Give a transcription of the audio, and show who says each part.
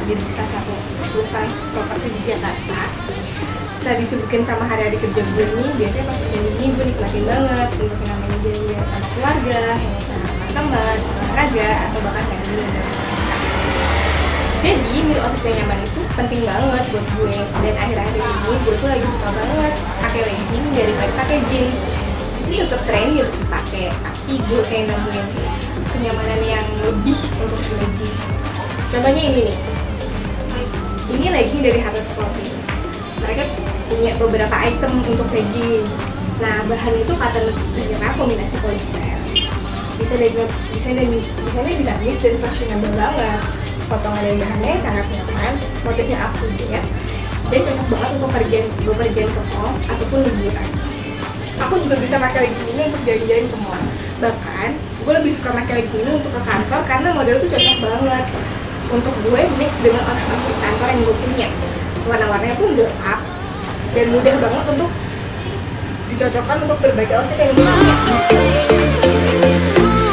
Speaker 1: kerja di salah satu perusahaan properti di Jakarta. Setelah disibukin sama hari-hari kerja gue nih, biasanya pas weekend ini gue nikmatin banget untuk yang namanya jalan-jalan sama keluarga, sama teman, olahraga, atau bahkan kayak minum. Jadi meal outfit yang nyaman itu penting banget buat gue. Dan akhir-akhir ini gue tuh lagi suka banget pakai legging daripada pakai jeans. Itu tetap trendy untuk dipakai, tapi gue kayak nemuin kenyamanan yang lebih untuk di legging. Contohnya ini nih. Ini legging dari Harrods Clothing. Mereka punya beberapa item untuk legging. Nah, bahan itu cotton menyerah kombinasi polyester. Bisa dinamis dan fashionable banget. Potongan dan bahannya sangat nyaman, motifnya up to date, dan cocok banget untuk bepergian ke mall ataupun liburan. Aku juga bisa pakai legging ini untuk jalan-jalan ke mall. Bahkan, gue lebih suka pakai legging ini untuk ke kantor karena model itu cocok banget untuk gue mix dengan outfit kantor yang gue punya. Warna-warnanya pun gelap dan mudah banget untuk dicocokkan untuk berbagai outfit yang gue punya.